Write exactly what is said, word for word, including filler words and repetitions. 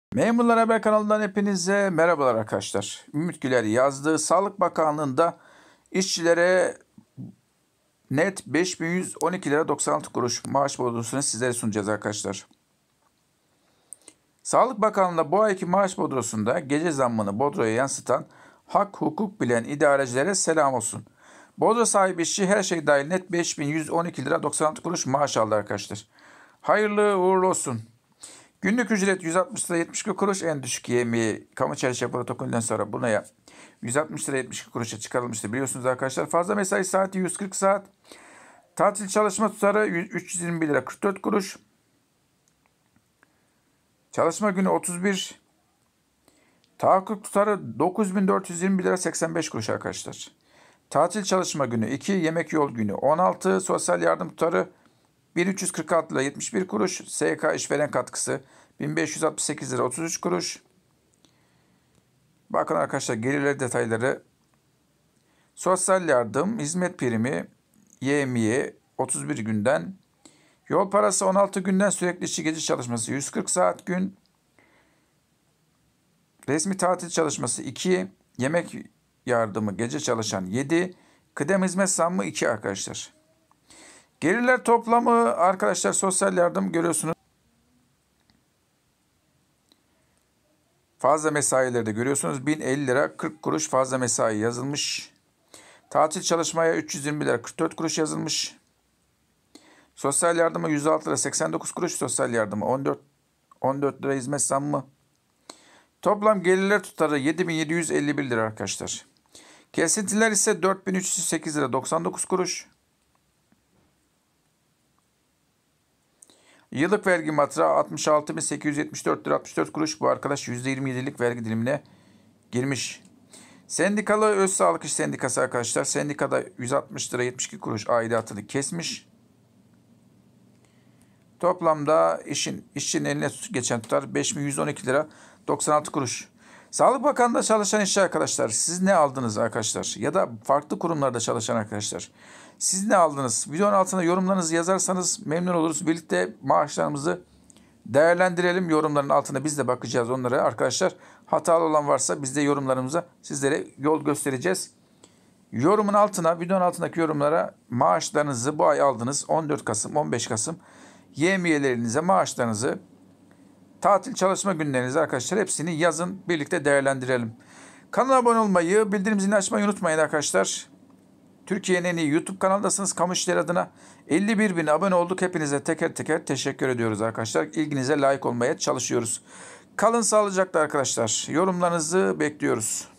Memurlar Haber kanalından hepinize merhabalar arkadaşlar. Ümit Güler yazdığı Sağlık Bakanlığı'nda işçilere net beş bin yüz on iki lira doksan altı kuruş maaş bodrosunu sizlere sunacağız arkadaşlar. Sağlık Bakanlığı'nda bu ayki maaş bodrosunda gece zammını bodroya yansıtan hak hukuk bilen idarecilere selam olsun. Bodro sahibi işçi her şey dahil net beş bin yüz on iki lira doksan altı kuruş maaş aldı arkadaşlar. Hayırlı uğurlu olsun. Günlük ücret yüz altmış lira yetmiş iki kuruş, en düşük yemeği kamu çalışma protokolünden sonra buna yüz altmış lira yetmiş iki kuruşa çıkarılmıştı biliyorsunuz arkadaşlar. Fazla mesai saati yüz kırk saat. Tatil çalışma tutarı üç yüz yirmi bir lira kırk dört kuruş. Çalışma günü otuz bir. Tahakkuk tutarı dokuz bin dört yüz yirmi bir lira seksen beş kuruş arkadaşlar. Tatil çalışma günü iki, yemek yol günü on altı, sosyal yardım tutarı bin üç yüz kırk altı lira yetmiş bir kuruş, S K işveren katkısı bin beş yüz altmış sekiz lira otuz üç kuruş. Bakın arkadaşlar gelirler detayları. Sosyal yardım, hizmet primi, yevmiye otuz bir günden, yol parası on altı günden, sürekli işçi gece çalışması yüz kırk saat gün, resmi tatil çalışması iki, yemek yardımı gece çalışan yedi, kıdem hizmet zammı iki arkadaşlar. Gelirler toplamı arkadaşlar sosyal yardım görüyorsunuz. Fazla mesaileri de görüyorsunuz. bin elli lira kırk kuruş fazla mesai yazılmış. Tatil çalışmaya üç yüz yirmi lira kırk dört kuruş yazılmış. Sosyal yardıma yüz altı lira seksen dokuz kuruş. Sosyal yardıma on dört, on dört lira hizmet zammı. Toplam gelirler tutarı yedi bin yedi yüz elli bir lira arkadaşlar. Kesintiler ise dört bin üç yüz sekiz lira doksan dokuz kuruş. Yıllık vergi matrağı altmış altı bin sekiz yüz yetmiş dört lira altmış dört kuruş. Bu arkadaş yüzde yirmi yedilik vergi dilimine girmiş. Sendikalı Öz Sağlık İş Sendikası arkadaşlar. Sendikada yüz altmış lira yetmiş iki kuruş aidatını kesmiş. Toplamda işin işçinin eline geçen tutar beş bin yüz on iki lira doksan altı kuruş. Sağlık Bakanlığı'nda çalışan işçi arkadaşlar, siz ne aldınız arkadaşlar? Ya da farklı kurumlarda çalışan arkadaşlar, siz ne aldınız? Videonun altına yorumlarınızı yazarsanız memnun oluruz. Birlikte maaşlarımızı değerlendirelim. Yorumların altına biz de bakacağız onlara arkadaşlar. Hatalı olan varsa biz de yorumlarımıza sizlere yol göstereceğiz. Yorumun altına, videonun altındaki yorumlara maaşlarınızı bu ay aldınız. on dört Kasım, on beş Kasım yevmiyelerinize maaşlarınızı, tatil çalışma günlerinizi arkadaşlar hepsini yazın. Birlikte değerlendirelim. Kanala abone olmayı, bildirim zilini açmayı unutmayın arkadaşlar. Türkiye'nin en iyi YouTube kanaldasınız. Kamu işleri adına elli bir bin abone olduk. Hepinize teker teker teşekkür ediyoruz arkadaşlar. İlginize layık olmaya çalışıyoruz. Kalın sağlıcakla arkadaşlar. Yorumlarınızı bekliyoruz.